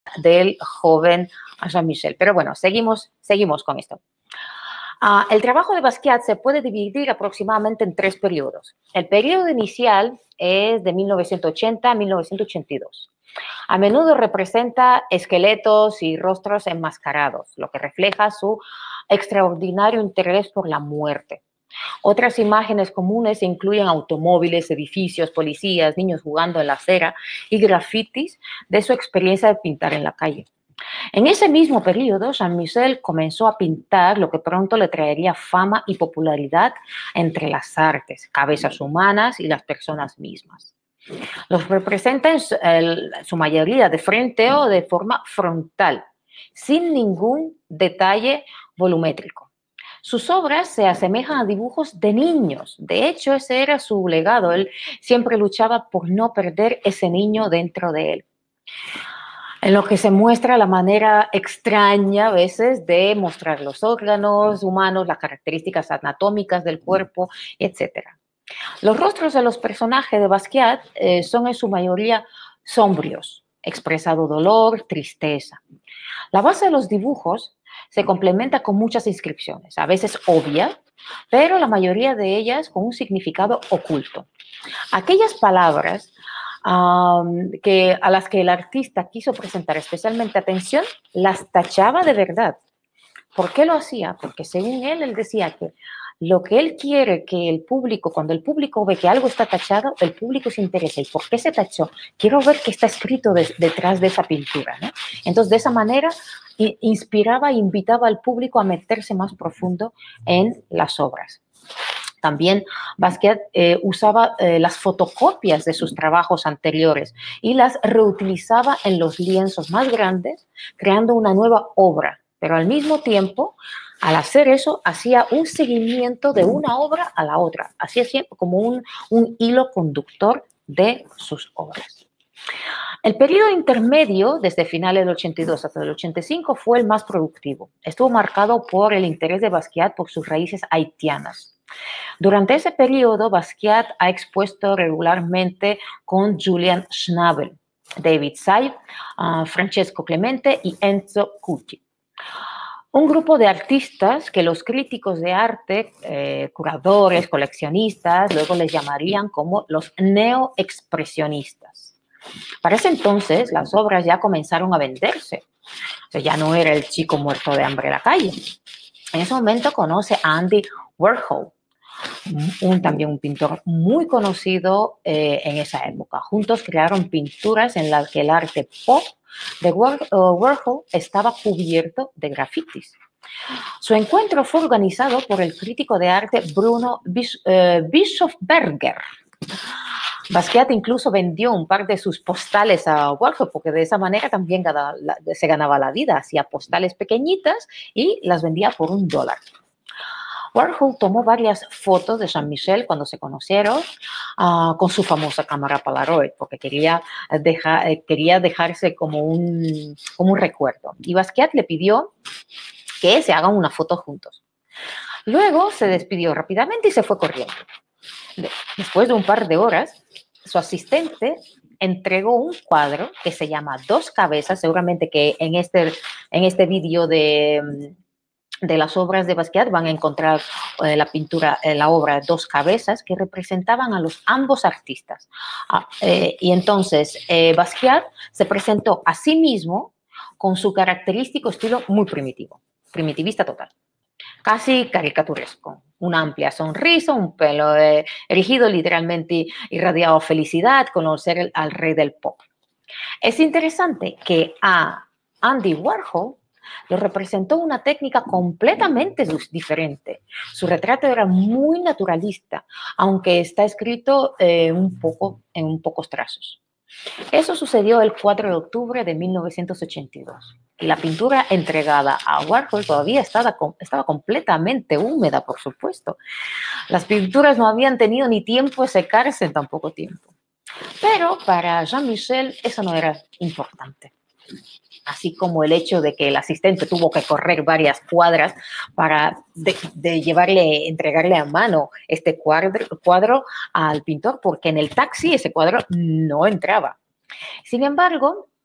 del joven Jean-Michel. Pero bueno, seguimos con esto. El trabajo de Basquiat se puede dividir aproximadamente en 3 periodos. El periodo inicial es de 1980 a 1982. A menudo representa esqueletos y rostros enmascarados, lo que refleja su extraordinario interés por la muerte. Otras imágenes comunes incluyen automóviles, edificios, policías, niños jugando en la acera y grafitis de su experiencia de pintar en la calle. En ese mismo periodo, Jean-Michel comenzó a pintar lo que pronto le traería fama y popularidad entre las artes, cabezas humanas y las personas mismas. Los representa en su mayoría de frente o de forma frontal, sin ningún detalle volumétrico. Sus obras se asemejan a dibujos de niños. De hecho, ese era su legado. Él siempre luchaba por no perder ese niño dentro de él. En lo que se muestra la manera extraña a veces de mostrar los órganos humanos, las características anatómicas del cuerpo, etc. Los rostros de los personajes de Basquiat son en su mayoría sombrios, expresado dolor, tristeza. La base de los dibujos se complementa con muchas inscripciones, a veces obvias, pero la mayoría de ellas con un significado oculto. Aquellas palabras a las que el artista quiso presentar especialmente atención, las tachaba de verdad. ¿Por qué lo hacía? Porque según él decía que lo que él quiere que el público, cuando el público ve que algo está tachado, el público se interesa. ¿Y por qué se tachó? Quiero ver qué está escrito detrás de esa pintura, ¿no? Entonces, de esa manera, inspiraba e invitaba al público a meterse más profundo en las obras. También Basquiat usaba las fotocopias de sus trabajos anteriores y las reutilizaba en los lienzos más grandes, creando una nueva obra. Pero al mismo tiempo, al hacer eso, hacía un seguimiento de una obra a la otra. Hacía siempre como un hilo conductor de sus obras. El periodo intermedio, desde finales del 82 hasta el 85, fue el más productivo. Estuvo marcado por el interés de Basquiat por sus raíces haitianas. Durante ese periodo, Basquiat ha expuesto regularmente con Julian Schnabel, David Said, Francesco Clemente y Enzo Cucci. Un grupo de artistas que los críticos de arte, curadores, coleccionistas, luego les llamarían como los neoexpresionistas. Para ese entonces, las obras ya comenzaron a venderse. O sea, ya no era el chico muerto de hambre en la calle. En ese momento conoce a Andy Warhol, también un pintor muy conocido en esa época. Juntos crearon pinturas en las que el arte pop de Warhol estaba cubierto de grafitis. Su encuentro fue organizado por el crítico de arte Bruno Bischofberger. Basquiat incluso vendió un par de sus postales a Warhol, porque de esa manera también se ganaba la vida. Hacía postales pequeñitas y las vendía por $1. Warhol tomó varias fotos de Jean-Michel cuando se conocieron con su famosa cámara Polaroid, porque quería dejarse como un recuerdo. Y Basquiat le pidió que se hagan una foto juntos. Luego se despidió rápidamente y se fue corriendo. Después de un par de horas, su asistente entregó un cuadro que se llama Dos Cabezas, seguramente que en este vídeo de las obras de Basquiat van a encontrar la obra Dos Cabezas, que representaban a ambos artistas. Y entonces Basquiat se presentó a sí mismo con su característico estilo muy primitivo, primitivista total, casi caricaturesco. Una amplia sonrisa, un pelo erigido, literalmente irradiado felicidad, conocer al rey del pop. Es interesante que a Andy Warhol lo representó una técnica completamente diferente. Su retrato era muy naturalista, aunque está escrito en pocos trazos. Eso sucedió el 4 de octubre de 1982. Y la pintura entregada a Warhol todavía estaba completamente húmeda, por supuesto. Las pinturas no habían tenido ni tiempo de secarse en tan poco tiempo. Pero para Jean-Michel eso no era importante. Así como el hecho de que el asistente tuvo que correr varias cuadras para entregarle a mano este cuadro al pintor, porque en el taxi ese cuadro no entraba. Sin embargo,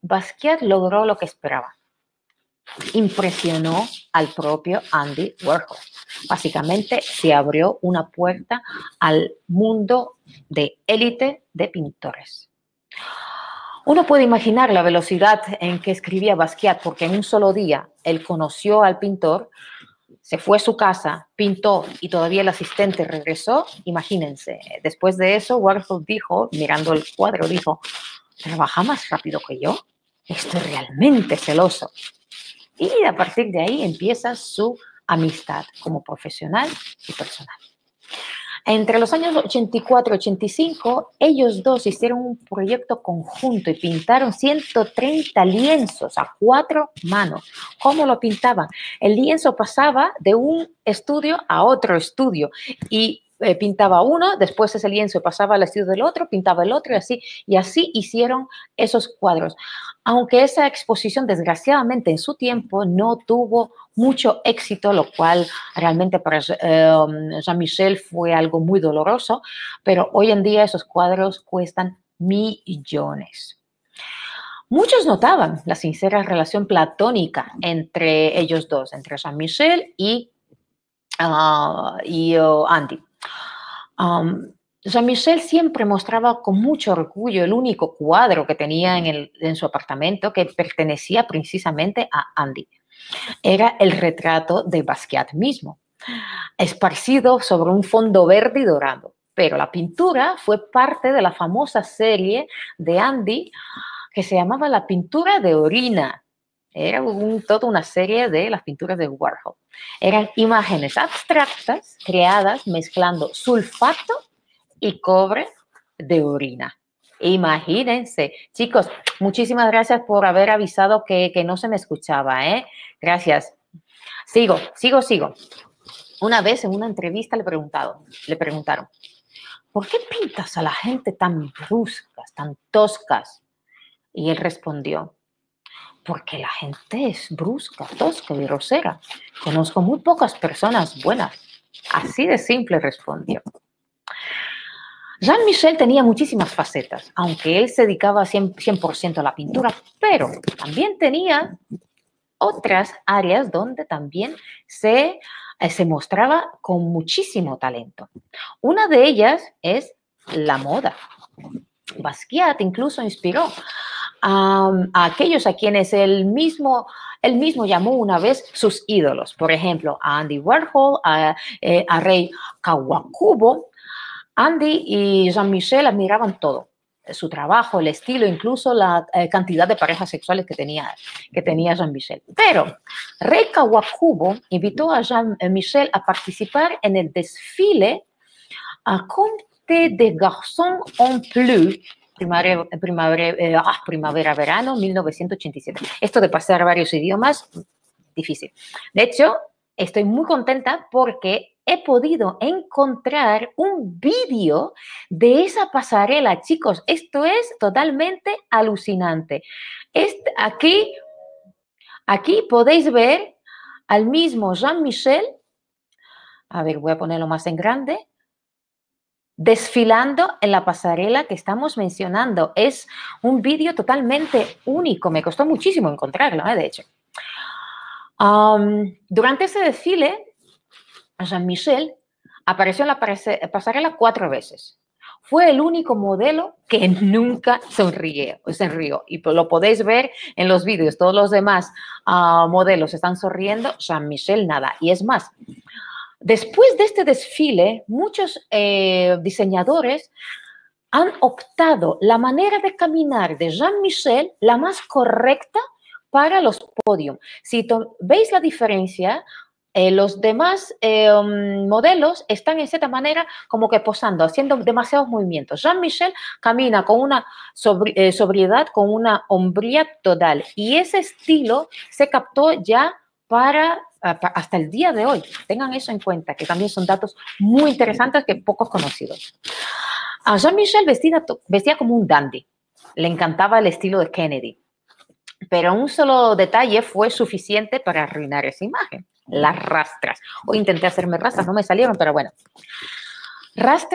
Basquiat logró lo que esperaba. Impresionó al propio Andy Warhol. Básicamente se abrió una puerta al mundo de élite de pintores. Uno puede imaginar la velocidad en que escribía Basquiat, porque en un solo día él conoció al pintor, se fue a su casa, pintó y todavía el asistente regresó. Imagínense, después de eso Warhol dijo, mirando el cuadro, dijo, ¿trabaja más rápido que yo? Estoy realmente celoso. Y a partir de ahí empieza su amistad como profesional y personal. Entre los años 84 y 85, ellos dos hicieron un proyecto conjunto y pintaron 130 lienzos a 4 manos. ¿Cómo lo pintaban? El lienzo pasaba de un estudio a otro estudio y pintaba uno, después ese lienzo pasaba al estudio del otro, pintaba el otro y así hicieron esos cuadros. Aunque esa exposición, desgraciadamente, en su tiempo no tuvo mucho éxito, lo cual realmente para Jean-Michel fue algo muy doloroso, pero hoy en día esos cuadros cuestan millones. Muchos notaban la sincera relación platónica entre ellos dos, entre Jean-Michel y Andy. Jean-Michel siempre mostraba con mucho orgullo el único cuadro que tenía en su apartamento que pertenecía precisamente a Andy. Era el retrato de Basquiat mismo, esparcido sobre un fondo verde y dorado. Pero la pintura fue parte de la famosa serie de Andy que se llamaba La pintura de orina. Era toda una serie de las pinturas de Warhol. Eran imágenes abstractas creadas mezclando sulfato y cobre de orina. Imagínense. Chicos, muchísimas gracias por haber avisado que no se me escuchaba, ¿eh? Gracias. Sigo. Una vez en una entrevista le preguntaron, ¿por qué pintas a la gente tan bruscas, tan toscas? Y él respondió, porque la gente es brusca, tosca y grosera. Conozco muy pocas personas buenas. Así de simple respondió. Jean-Michel tenía muchísimas facetas, aunque él se dedicaba 100% a la pintura, pero también tenía otras áreas donde también se mostraba con muchísimo talento. Una de ellas es la moda. Basquiat incluso inspiró a aquellos a quienes él mismo llamó una vez sus ídolos. Por ejemplo, a Andy Warhol, a Rei Kawakubo. Andy y Jean-Michel admiraban todo, su trabajo, el estilo, incluso la cantidad de parejas sexuales que tenía Jean-Michel. Pero Rei Kawakubo invitó a Jean-Michel a participar en el desfile Comte des Garçons en Bleu, primavera-verano 1987. Esto de pasar varios idiomas, difícil. De hecho, estoy muy contenta porque he podido encontrar un vídeo de esa pasarela, chicos. Esto es totalmente alucinante. Aquí podéis ver al mismo Jean-Michel, a ver, voy a ponerlo más en grande, desfilando en la pasarela que estamos mencionando. Es un vídeo totalmente único. Me costó muchísimo encontrarlo, de hecho. Durante ese desfile, Jean-Michel apareció en la pasarela 4 veces. Fue el único modelo que nunca sonrió. Y lo podéis ver en los vídeos. Todos los demás modelos están sonriendo. Jean-Michel nada. Y es más, después de este desfile, muchos diseñadores han optado la manera de caminar de Jean-Michel la más correcta para los podios. Si veis la diferencia, los demás modelos están en cierta manera como que posando, haciendo demasiados movimientos. Jean-Michel camina con una sobriedad, con una hombría total. Y ese estilo se captó ya hasta el día de hoy. Tengan eso en cuenta, que también son datos muy interesantes que pocos conocidos. A Jean-Michel vestía como un dandy. Le encantaba el estilo de Kennedy. Pero un solo detalle fue suficiente para arruinar esa imagen. Las rastras. Hoy intenté hacerme rastras, no me salieron, pero bueno. Rastras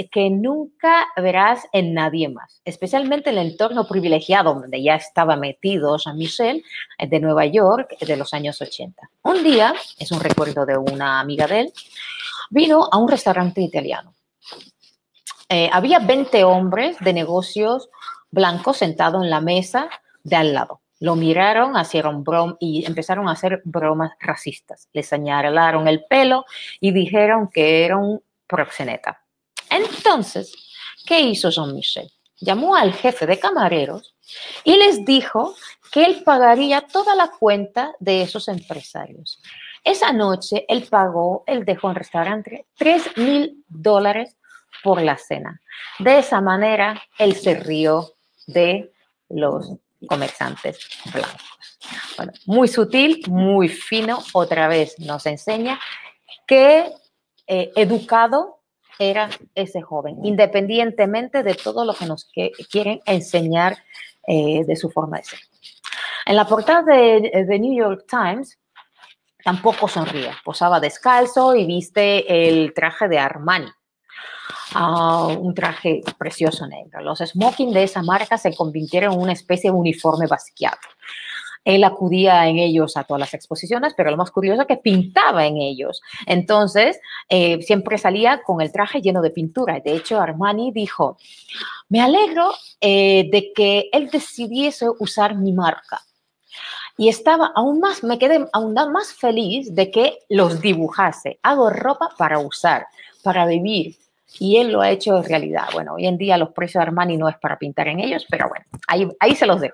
que nunca verás en nadie más, especialmente en el entorno privilegiado donde ya estaba metido Jean-Michel de Nueva York de los años 80. Un día, es un recuerdo de una amiga de él, vino a un restaurante italiano. Había 20 hombres de negocios blancos sentados en la mesa de al lado. Lo miraron, hicieron bromas y empezaron a hacer bromas racistas. Le señalaron el pelo y dijeron que era un proxeneta. Entonces, ¿qué hizo Jean-Michel? Llamó al jefe de camareros y les dijo que él pagaría toda la cuenta de esos empresarios. Esa noche él dejó en el restaurante $3,000 por la cena. De esa manera, él se rió de los comerciantes blancos. Bueno, muy sutil, muy fino, otra vez nos enseña que educado era ese joven, independientemente de todo lo que nos quieren enseñar de su forma de ser. En la portada de The New York Times tampoco sonría, posaba descalzo y viste el traje de Armani. Un traje precioso negro. Los smoking de esa marca se convirtieron en una especie de uniforme Basquiat. Él acudía en ellos a todas las exposiciones, pero lo más curioso es que pintaba en ellos. Entonces, siempre salía con el traje lleno de pintura. De hecho, Armani dijo, me alegro de que él decidiese usar mi marca. Y me quedé aún más feliz de que los dibujase. Hago ropa para usar, para vivir. Y él lo ha hecho en realidad. Bueno, hoy en día los precios de Armani no es para pintar en ellos, pero bueno, ahí se los dejo.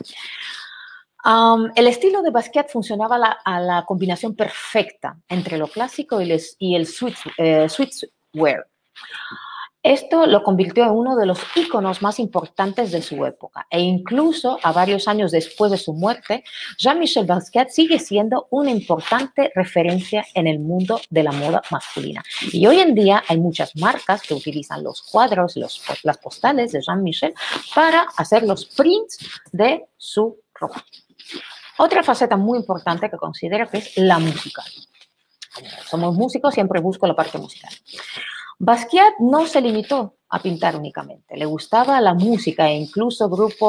El estilo de Basquiat funcionaba a la combinación perfecta entre lo clásico y el streetwear. Esto lo convirtió en uno de los íconos más importantes de su época e incluso a varios años después de su muerte, Jean-Michel Basquiat sigue siendo una importante referencia en el mundo de la moda masculina. Y hoy en día hay muchas marcas que utilizan los cuadros, las postales de Jean-Michel para hacer los prints de su ropa. Otra faceta muy importante que considero que es la música. Como somos músicos, siempre busco la parte musical. Basquiat no se limitó a pintar únicamente, le gustaba la música e incluso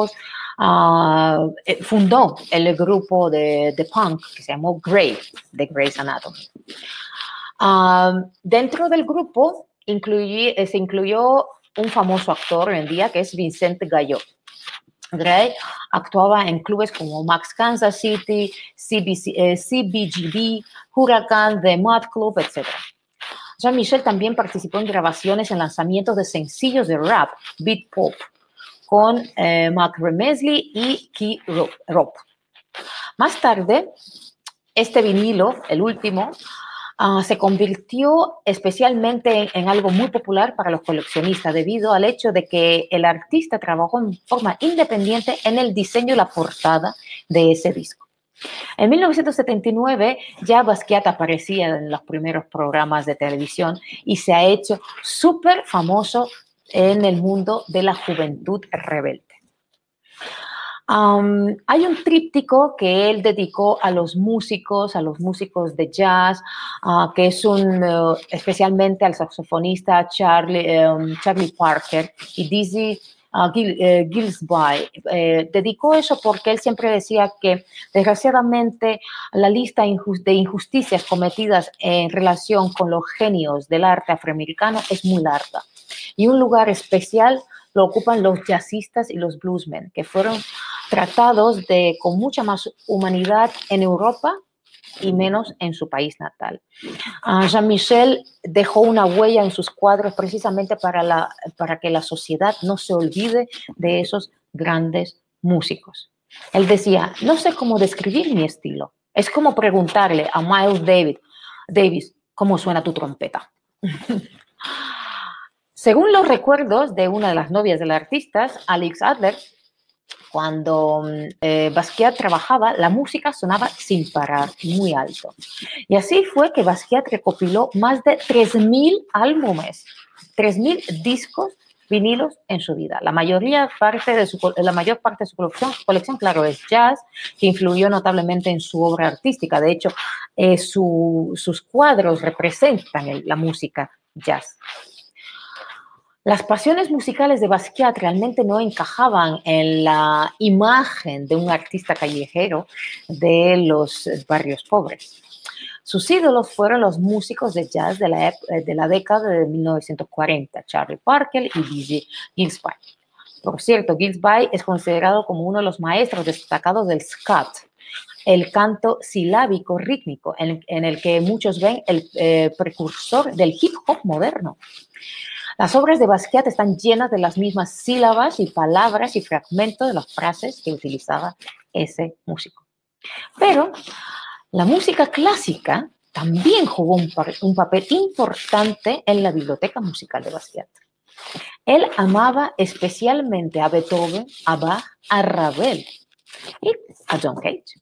fundó el grupo de punk que se llamó Grey, de Grey's Anatomy. Dentro del grupo se incluyó un famoso actor hoy en día que es Vincent Gallot. Gray actuaba en clubes como Max Kansas City, CBGB, Huracán, The Mud Club, etc. Jean-Michel también participó en grabaciones en lanzamientos de sencillos de rap, beat pop, con Mark Remesley y Key Rock. Más tarde, este vinilo, el último, se convirtió especialmente en algo muy popular para los coleccionistas debido al hecho de que el artista trabajó en forma independiente en el diseño y la portada de ese disco. En 1979 ya Basquiat aparecía en los primeros programas de televisión y se ha hecho súper famoso en el mundo de la juventud rebelde. Hay un tríptico que él dedicó a los músicos de jazz, que es especialmente al saxofonista Charlie Parker y Dizzy Gillespie. Dedicó eso porque él siempre decía que desgraciadamente la lista de injusticias cometidas en relación con los genios del arte afroamericano es muy larga y un lugar especial lo ocupan los jazzistas y los bluesmen, que fueron tratados con mucha más humanidad en Europa y menos en su país natal. Jean-Michel dejó una huella en sus cuadros precisamente para que la sociedad no se olvide de esos grandes músicos. Él decía, no sé cómo describir mi estilo. Es como preguntarle a Miles Davis, ¿cómo suena tu trompeta? Según los recuerdos de una de las novias del artista, Alix Adler, cuando Basquiat trabajaba, la música sonaba sin parar, muy alto. Y así fue que Basquiat recopiló más de 3,000 álbumes, 3,000 discos vinilos en su vida. La mayor parte de su colección, claro, es jazz, que influyó notablemente en su obra artística. De hecho, sus cuadros representan la música jazz. Las pasiones musicales de Basquiat realmente no encajaban en la imagen de un artista callejero de los barrios pobres. Sus ídolos fueron los músicos de jazz de la década de 1940, Charlie Parker y Dizzy Gillespie. Por cierto, Gillespie es considerado como uno de los maestros destacados del scat, el canto silábico rítmico, en el que muchos ven el precursor del hip hop moderno. Las obras de Basquiat están llenas de las mismas sílabas y palabras y fragmentos de las frases que utilizaba ese músico. Pero la música clásica también jugó un papel importante en la biblioteca musical de Basquiat. Él amaba especialmente a Beethoven, a Bach, a Ravel y a John Cage.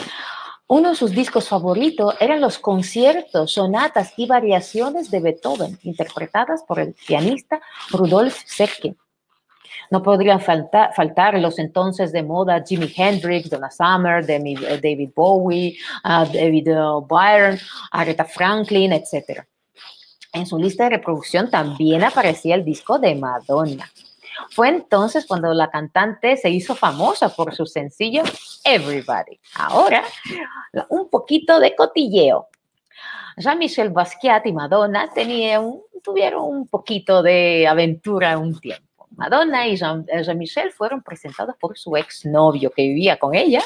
Uno de sus discos favoritos eran los conciertos, sonatas y variaciones de Beethoven, interpretadas por el pianista Rudolf Serkin. No podrían faltar los entonces de moda Jimi Hendrix, Donna Summer, David Bowie, David Byrne, Aretha Franklin, etc. En su lista de reproducción también aparecía el disco de Madonna. Fue entonces cuando la cantante se hizo famosa por su sencillo Everybody. Ahora, un poquito de cotilleo. Jean-Michel Basquiat y Madonna tuvieron un poquito de aventura un tiempo. Madonna y Jean-Michel fueron presentados por su exnovio que vivía con ella.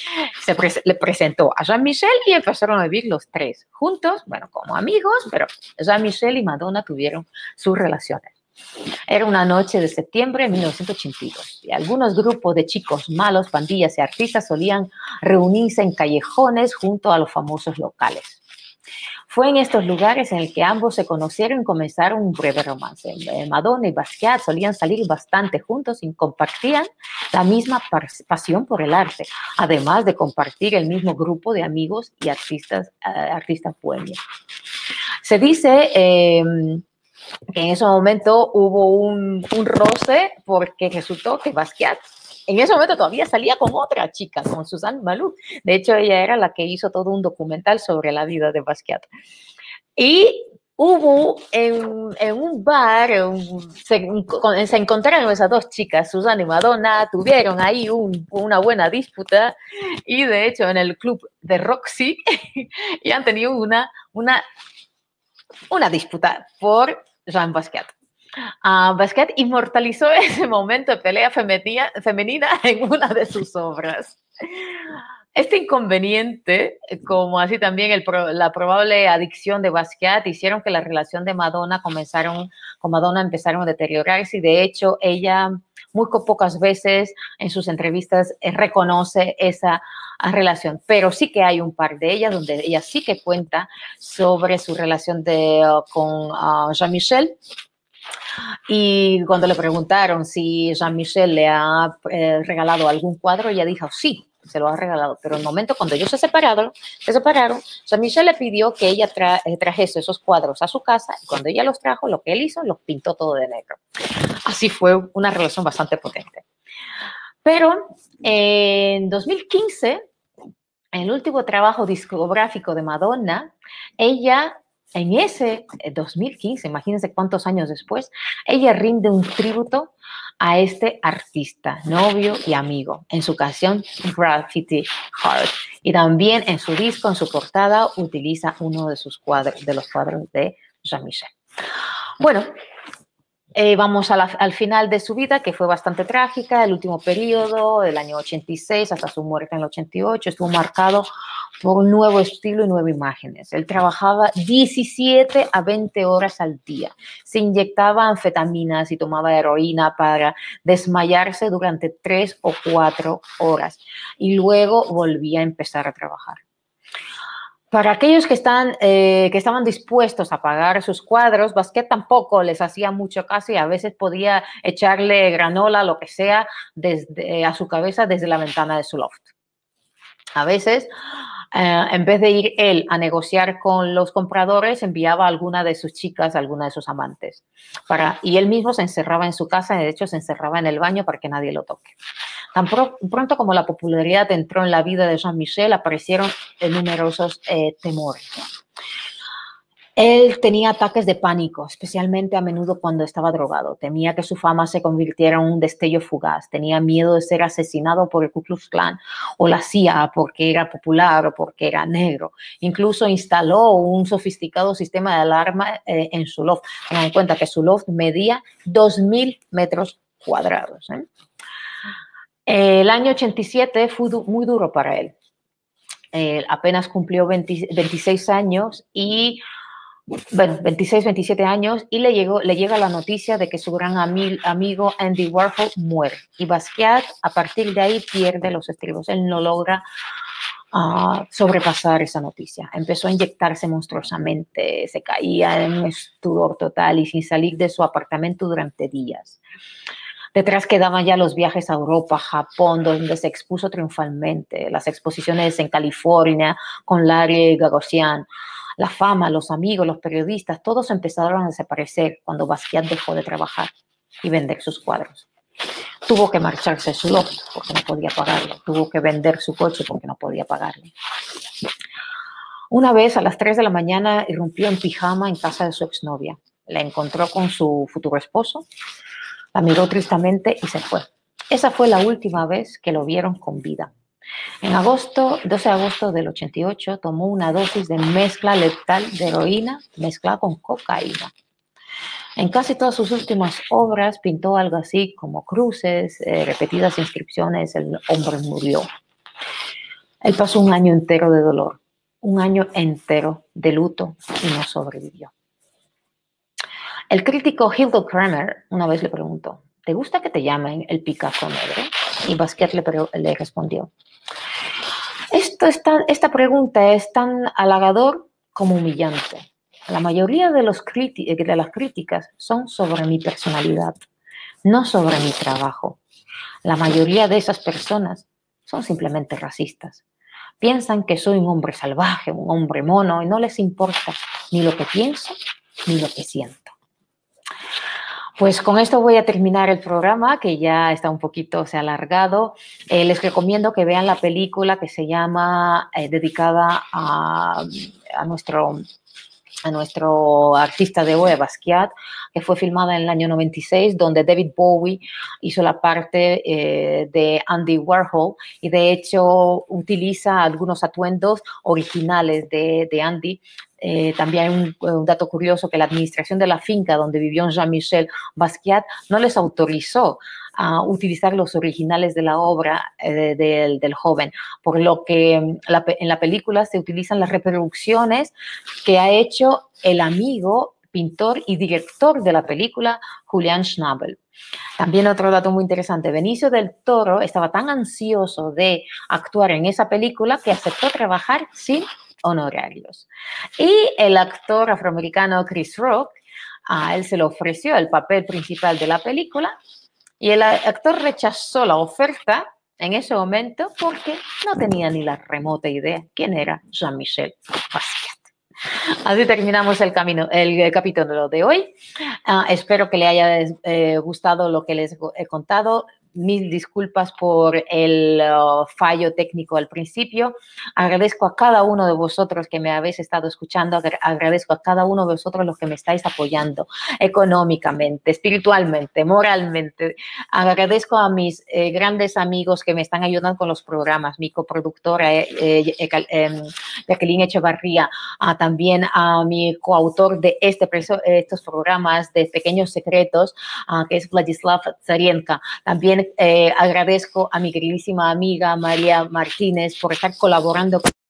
Le presentó a Jean-Michel y empezaron a vivir los tres juntos, bueno, como amigos, pero Jean-Michel y Madonna tuvieron sus relaciones. Era una noche de septiembre de 1982 y algunos grupos de chicos malos, pandillas y artistas solían reunirse en callejones junto a los famosos locales. Fue en estos lugares en el que ambos se conocieron y comenzaron un breve romance. Madonna y Basquiat solían salir bastante juntos y compartían la misma pasión por el arte, además de compartir el mismo grupo de amigos y artistas bohemios. Se dice que en ese momento hubo un roce porque resultó que Basquiat en ese momento todavía salía con otra chica, con Suzanne Malou. De hecho, ella era la que hizo todo un documental sobre la vida de Basquiat. Y hubo en un bar, se encontraron esas dos chicas, Suzanne y Madonna, tuvieron ahí una buena disputa y de hecho en el club de Roxy y han tenido una disputa por Jean Basquiat. Basquiat inmortalizó ese momento de pelea femenina en una de sus obras. Este inconveniente, como así también la probable adicción de Basquiat, hicieron que la relación de Madonna con Madonna empezaron a deteriorarse y de hecho ella muy pocas veces en sus entrevistas reconoce esa relación, pero sí que hay un par de ellas donde ella sí que cuenta sobre su relación con Jean-Michel. Y cuando le preguntaron si Jean-Michel le ha regalado algún cuadro, ella dijo sí, se lo ha regalado. Pero en el momento cuando ellos se separaron, Jean-Michel le pidió que ella trajese esos cuadros a su casa y cuando ella los trajo, lo que él hizo, los pintó todo de negro. Así fue una relación bastante potente. Pero en 2015, en el último trabajo discográfico de Madonna, ella, en ese 2015, imagínense cuántos años después, ella rinde un tributo a este artista, novio y amigo, en su canción Graffiti Heart. Y también en su disco, en su portada, utiliza uno de los cuadros de Jean-Michel. Bueno, vamos al final de su vida, que fue bastante trágica. El último periodo, del año 86 hasta su muerte en el 88, estuvo marcado por un nuevo estilo y nuevas imágenes. Él trabajaba 17 a 20 horas al día. Se inyectaba anfetaminas y tomaba heroína para desmayarse durante 3 o 4 horas. Y luego volvía a empezar a trabajar. Para aquellos que estaban dispuestos a pagar sus cuadros, Basquiat tampoco les hacía mucho caso y a veces podía echarle granola, lo que sea, a su cabeza desde la ventana de su loft. A veces, en vez de ir él a negociar con los compradores, enviaba a alguna de sus chicas, a alguna de sus amantes. Y él mismo se encerraba en su casa, de hecho se encerraba en el baño para que nadie lo toque. Tan pronto como la popularidad entró en la vida de Jean-Michel, aparecieron numerosos temores. Él tenía ataques de pánico, especialmente a menudo cuando estaba drogado. Temía que su fama se convirtiera en un destello fugaz. Tenía miedo de ser asesinado por el Ku Klux Klan o la CIA porque era popular o porque era negro. Incluso instaló un sofisticado sistema de alarma en su loft. Tengan en cuenta que su loft medía 2.000 metros cuadrados. El año 87 fue muy duro para él. Apenas cumplió 26 años y bueno, 26, 27 años, y le llega la noticia de que su gran amigo Andy Warhol muere. Y Basquiat, a partir de ahí, pierde los estribos. Él no logra sobrepasar esa noticia. Empezó a inyectarse monstruosamente, se caía en un estupor total y sin salir de su apartamento durante días. Detrás quedaban ya los viajes a Europa, Japón, donde se expuso triunfalmente, las exposiciones en California con Larry Gagosian. La fama, los amigos, los periodistas, todos empezaron a desaparecer cuando Basquiat dejó de trabajar y vender sus cuadros. Tuvo que marcharse de su loft porque no podía pagarlo. Tuvo que vender su coche porque no podía pagarlo. Una vez a las 3 de la mañana irrumpió en pijama en casa de su exnovia. La encontró con su futuro esposo, la miró tristemente y se fue. Esa fue la última vez que lo vieron con vida. En 12 de agosto del 88, tomó una dosis de mezcla letal de heroína mezclada con cocaína. En casi todas sus últimas obras pintó algo así como cruces, repetidas inscripciones, el hombre murió. Él pasó un año entero de dolor, un año entero de luto y no sobrevivió. El crítico Hildo Kramer una vez le preguntó, ¿te gusta que te llamen el Picasso negro? Y Basquiat le respondió, esta pregunta es tan halagador como humillante. La mayoría de las críticas son sobre mi personalidad, no sobre mi trabajo. La mayoría de esas personas son simplemente racistas. Piensan que soy un hombre salvaje, un hombre mono, y no les importa ni lo que pienso ni lo que siento. Pues con esto voy a terminar el programa, que ya está un poquito alargado. Les recomiendo que vean la película que se llama, dedicada a nuestro artista de hoy, Basquiat, que fue filmada en el año 96, donde David Bowie hizo la parte de Andy Warhol y de hecho utiliza algunos atuendos originales de Andy. También un dato curioso, que la administración de la finca donde vivió Jean-Michel Basquiat no les autorizó a utilizar los originales de la obra del joven, por lo que en la película se utilizan las reproducciones que ha hecho el amigo, pintor y director de la película, Julian Schnabel. También otro dato muy interesante, Benicio del Toro estaba tan ansioso de actuar en esa película que aceptó trabajar sin honorarios. Y el actor afroamericano Chris Rock, a él se le ofreció el papel principal de la película y el actor rechazó la oferta en ese momento porque no tenía ni la remota idea quién era Jean-Michel Basquiat. Así terminamos el capítulo de hoy. Espero que le haya gustado lo que les he contado. Mil disculpas por el fallo técnico al principio. Agradezco a cada uno de vosotros que me habéis estado escuchando. Agradezco a cada uno de vosotros los que me estáis apoyando económicamente, espiritualmente, moralmente. Agradezco a mis grandes amigos que me están ayudando con los programas, mi coproductora Jacqueline Echevarría, también a mi coautor de estos programas de Pequeños Secretos, que es Vladislav Tsarienko. También agradezco a mi queridísima amiga María Martínez por estar colaborando con